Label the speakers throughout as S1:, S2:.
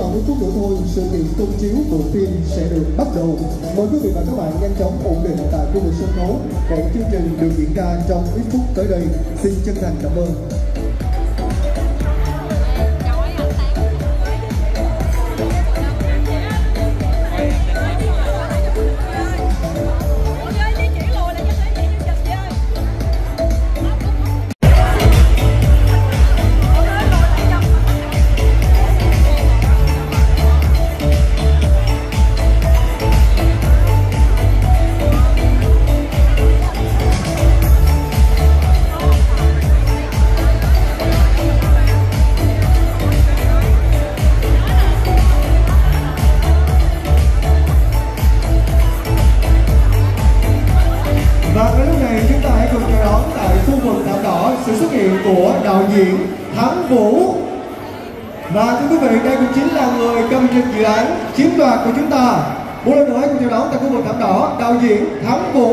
S1: còn ít phút nữa thôi, sự kiện công chiếu bộ phim sẽ được bắt đầu. Mời quý vị và các bạn nhanh chóng ổn định tại khu vực sân khấu để chương trình được diễn ra trong ít phút tới đây. Xin chân thành cảm ơn. Và ngay lúc này chúng ta hãy cùng chào đón tại khu vực thảm đỏ sự xuất hiện của đạo diễn Thắng Vũ. Và thưa quý vị, đây cũng chính là người cầm trịch dự án Chiếm Đoạt của chúng ta. Một lần nữa hãy cùng chào đón tại khu vực thảm đỏ đạo diễn Thắng Vũ.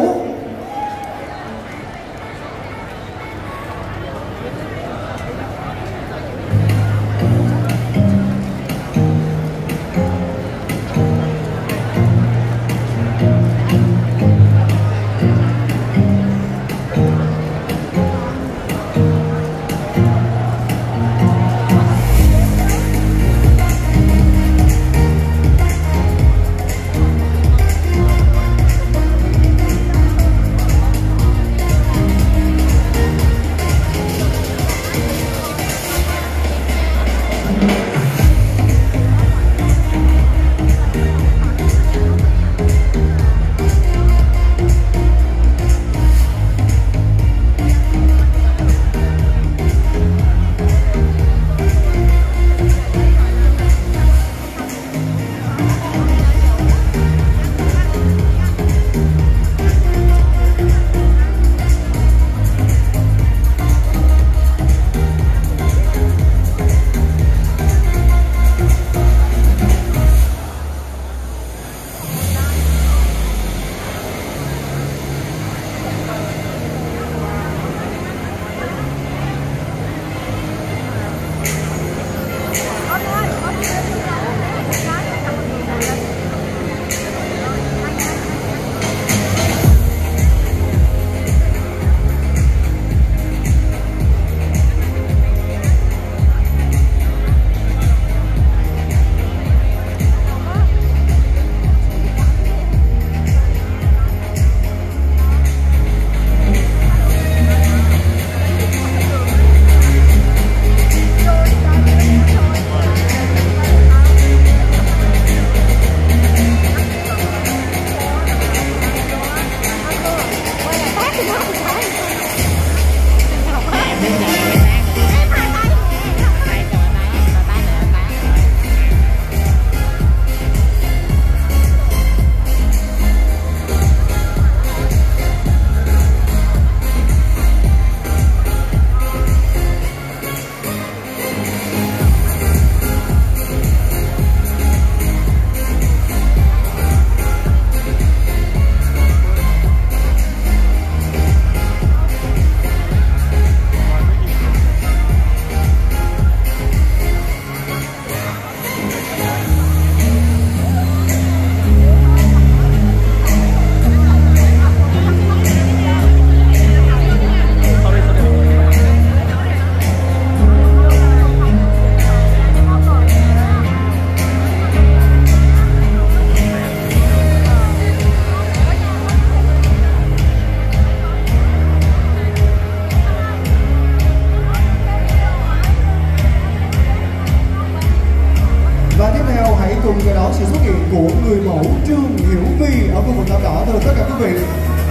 S1: Cùng với đó sự xuất hiện của người mẫu Trương Hiểu Vi ở khu vực thảm đỏ. Thưa tất cả quý vị,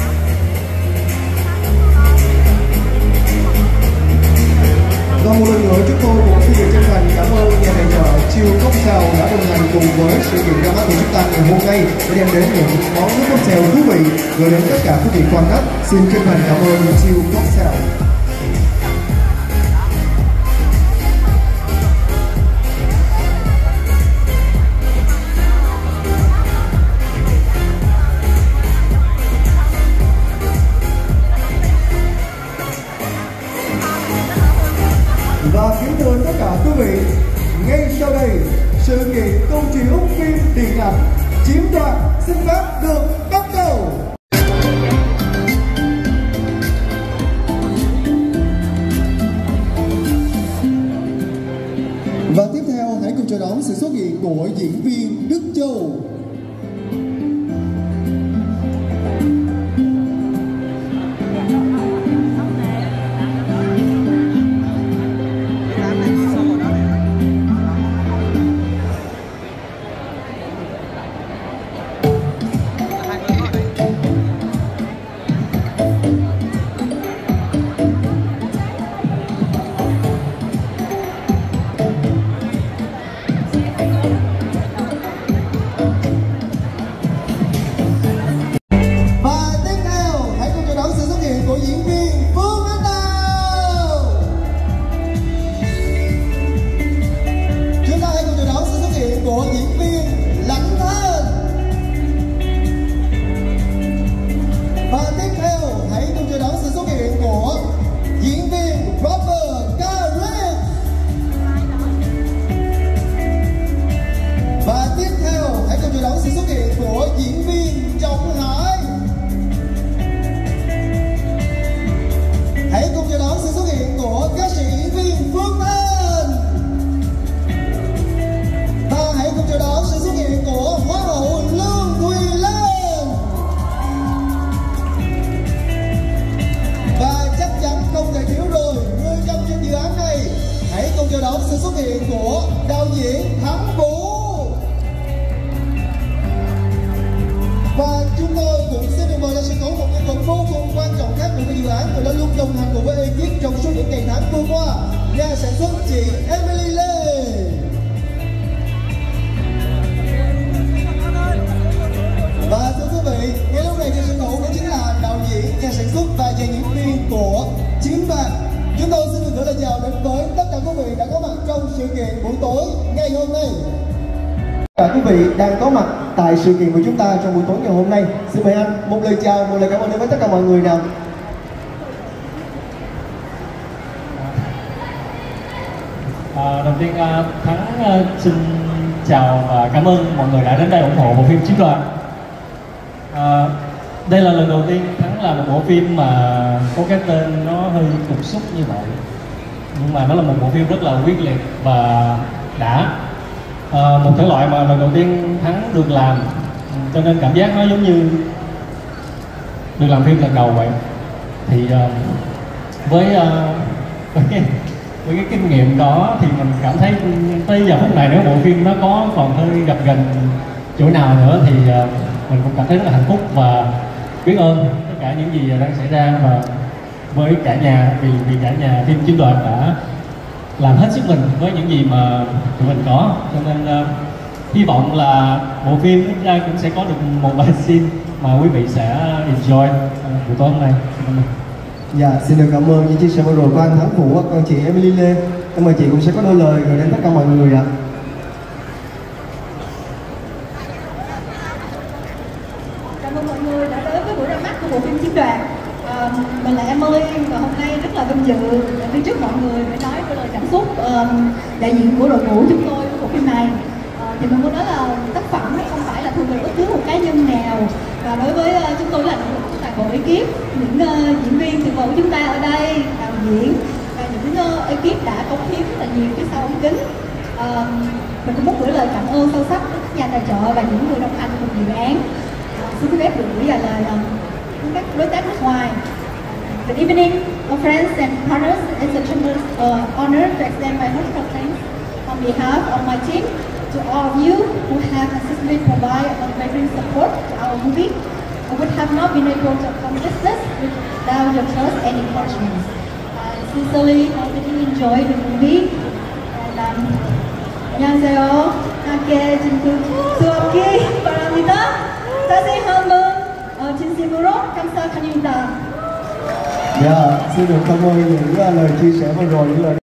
S1: và một lần nữa chúng tôi cũng xin được chân thành cảm ơn nhà tài trợ Chiêu Cocktail đã đồng hành cùng với sự kiện ra mắt của chúng ta ngày hôm nay để đem đến những món nước cocktail thú vị gửi đến tất cả quý vị quan khách. Xin chân thành cảm ơn Chiêu Cocktail. Và kính thưa tất cả quý vị, Ngay sau đây, sự kiện công chiếu phim điện ảnh Chiếm đoạt xin phép được bắt đầu. Và tiếp theo, hãy cùng chờ đón sự xuất hiện của diễn viên Đức Châu. Sự xuất hiện của đạo diễn Thắng Vũ. Và chúng tôi cũng xin được mời lên sân khấu một nhân vật vô cùng quan trọng khác của dự án, người đã luôn đồng hành cùng với ekip trong suốt những ngày tháng vừa qua, nhà sản xuất chị Emily Lê. Và thưa quý vị, ngay lúc này trên sân khấu đó chính là đạo diễn, nhà sản xuất và dàn diễn viên của Chiếm Đoạt. Chúng tôi xin được gửi lời chào đến với tất cả quý vị đã có mặt trong sự kiện buổi tối ngày hôm nay. Tất cả quý vị đang có mặt tại sự kiện của chúng ta trong buổi tối ngày hôm nay. Xin mời anh một lời chào, một lời cảm ơn đến với tất cả mọi người nào.
S2: Đầu tiên Thắng xin chào và cảm ơn mọi người đã đến đây ủng hộ bộ phim Chiếm Đoạt. Đây là lần đầu tiên Thắng làm một bộ phim mà có cái tên nó hơi cục xúc như vậy, nhưng mà nó là một bộ phim rất là quyết liệt và đã một thể loại mà lần đầu tiên Thắng được làm, cho nên cảm giác nó giống như được làm phim lần đầu vậy. Thì với cái kinh nghiệm đó thì mình cảm thấy tới giờ phút này nếu bộ phim nó có còn hơi gập ghềnh chỗ nào nữa thì mình cũng cảm thấy rất là hạnh phúc và biết ơn tất cả những gì đang xảy ra, và với cả nhà, vì cả nhà phim Chiếm Đoạt đã làm hết sức mình với những gì mà tụi mình có, cho nên hy vọng là bộ phim ra cũng sẽ có được một vài scene mà quý vị sẽ enjoy buổi tối hôm nay.
S1: Dạ, xin được cảm ơn những chia sẻ vừa rồi của anh Thắng Vũ, còn chị Emily Lê. Cảm ơn chị cũng sẽ có đôi lời gửi đến tất cả mọi người ạ.
S3: Cảm ơn mọi người đã đến với buổi ra mắt của bộ phim Chiếm Đoạt. Mình là Emily và hôm nay rất là vinh dự đi trước mọi người để nói cái lời cảm xúc đại diện của đội ngũ chúng tôi của bộ phim này. Thì mình muốn nói là tác phẩm không phải là thuộc về bất cứ một cá nhân nào, và đối với chúng tôi là nỗ lực của toàn bộ ekip, những diễn viên tuyệt vời của chúng ta ở đây, đạo diễn và những ekip đã cống hiến rất là nhiều phía sau ống kính. Mình cũng muốn gửi lời cảm ơn sâu sắc đến các nhà tài trợ và những người đồng hành cùng dự án. Xin phép được gửi lời các đối tác nước ngoài. Good evening, friends and partners. It's a tremendous honor to extend my heartfelt thanks on behalf of my team to all of you who have consistently provided unwavering support to our movie. I would have not been able to accomplish this without your trust and encouragement. I sincerely hope that you enjoy the movie. And 안녕하세요. 함께 지금 수업기 바랍니다. 다시 한번 진심으로 감사드립니다.
S1: Dạ, xin được cảm ơn những lời chia sẻ vừa rồi, những lời